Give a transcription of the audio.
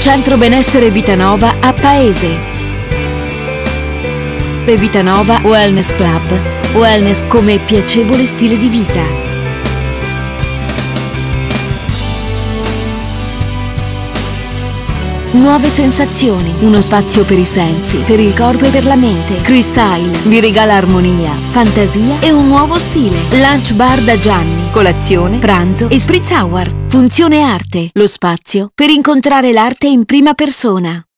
Centro benessere Vitanova a Paese. Vitanova Wellness Club. Wellness come piacevole stile di vita. Nuove sensazioni, uno spazio per i sensi, per il corpo e per la mente. Cristyle vi regala armonia, fantasia e un nuovo stile. Lunch bar da Gianni, colazione, pranzo e spritz hour. Funzione Arte, lo spazio per incontrare l'arte in prima persona.